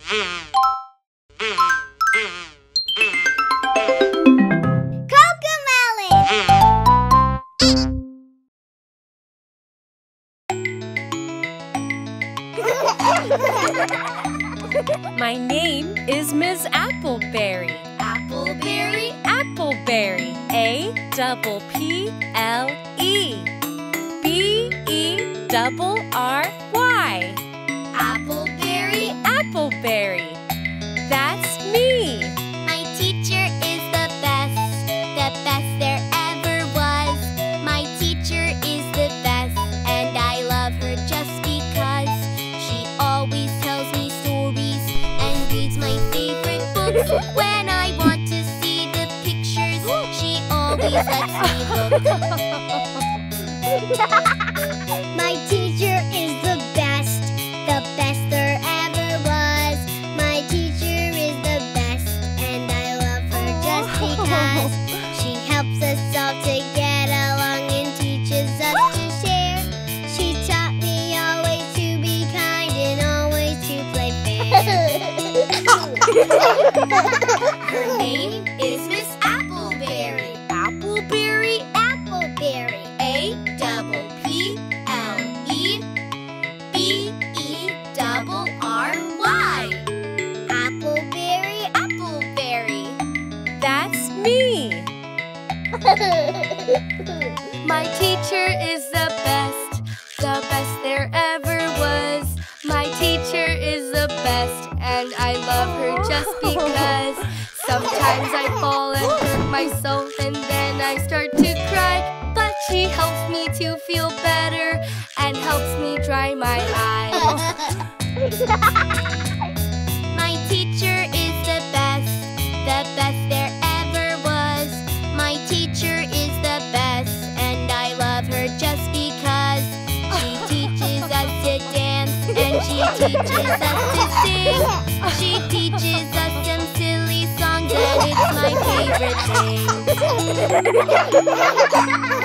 My name is Miss Appleberry. Appleberry? Appleberry. A-double-P-L-E. B-E-double-R-Y. Appleberry? Appleberry. That's me. My teacher is the best there ever was. My teacher is the best, and I love her just because. She always tells me stories and reads my favorite books. When I want to see the pictures, she always lets me look. My teacher is the best there ever was. My teacher is the best, and I love her just because. She helps us all to get along and teaches us to share. She taught me always to be kind and always to play fair. Her name is Miss Appleberry. Appleberry? Appleberry. A-double-P-L-E. B-E-double-R-Y. Appleberry. Appleberry. That's me. My teacher is the best there ever was. My teacher is the best, and I love her just because. Sometimes I fall and hurt myself, and then I start to cry. But she helps me to feel better and helps me dry my eyes. My teacher is the best there ever was. My teacher is the best, and I love her just because. She teaches us to dance, and she teaches us to sing. She teaches us some silly songs, and it's my favorite thing.